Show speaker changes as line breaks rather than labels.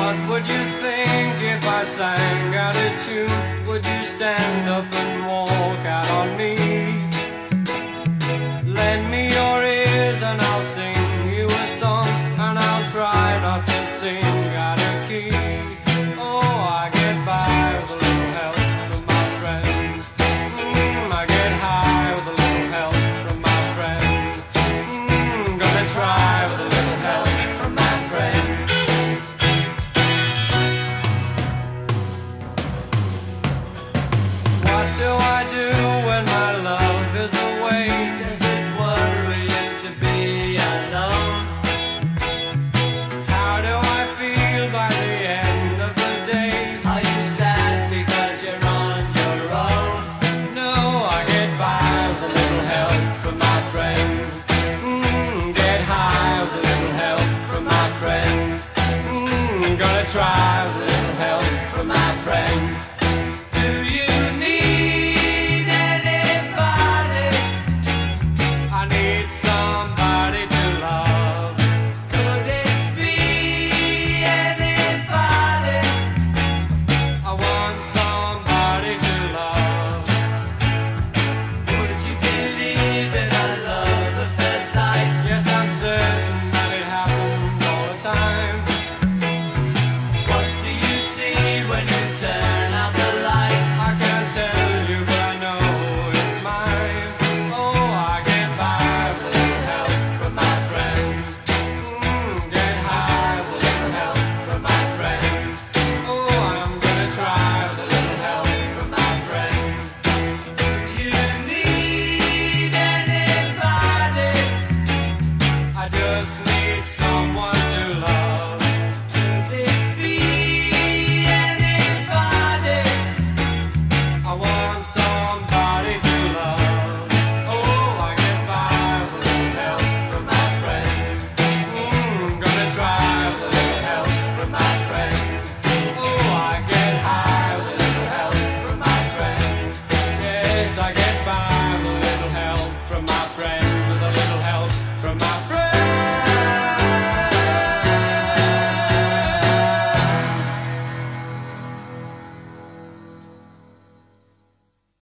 What would you think if I sang out a tune? Would you stand up and walk out on me? Lend me your ears and I'll sing you a song, and I'll try not to sing out of key. Oh, I get by with a little help from my friends. I get high with a little help from my friends. Gonna try with a little help from my friends. What do I do when my love is away? Does it worry you to be alone? How do I feel by the end of the day? Are you sad because you're on your own? No, I get by with a little help from my friends. Get high with a little help from my friends. Gonna try with a